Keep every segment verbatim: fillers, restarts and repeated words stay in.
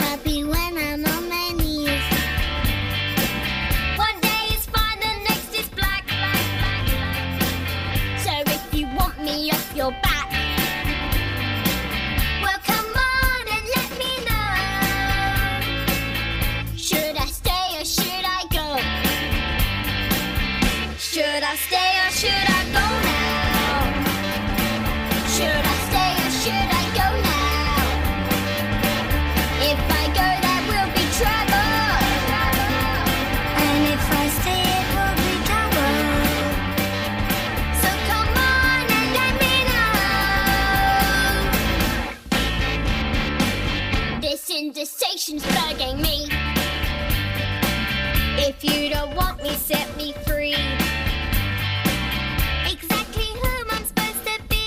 happy when I'm on my knees. One day is fine, the next is black. So if you want me off your back, well come on and let me know. Should I stay or should I go? Should I stay or should I go now? Should I stay or should I go now? If I go there will be trouble, and if I stay it will be trouble. So come on and let me know. This indecision's bugging me. If you don't want me, set me free. Exactly whom I'm supposed to be.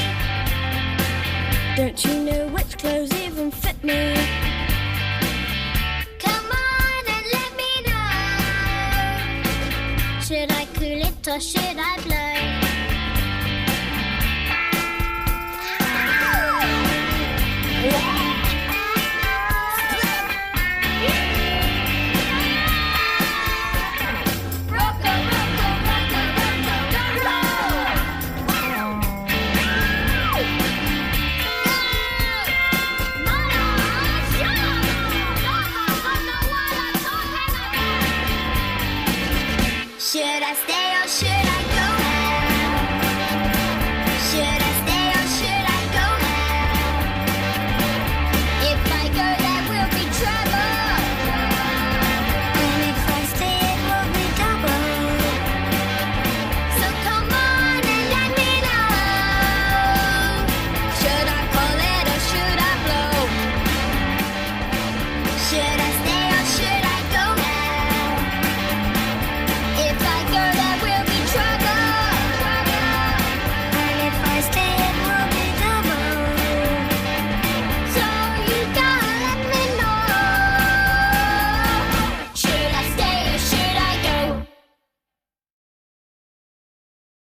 Don't you know which clothes even fit me? Come on and let me know. Should I cool it or should I blow? Should I stay or should I go now? Should I stay or should I go now? If I go there will be trouble, and if I stay it will be double. So come on and let me know. Should I call it or should I blow? Should I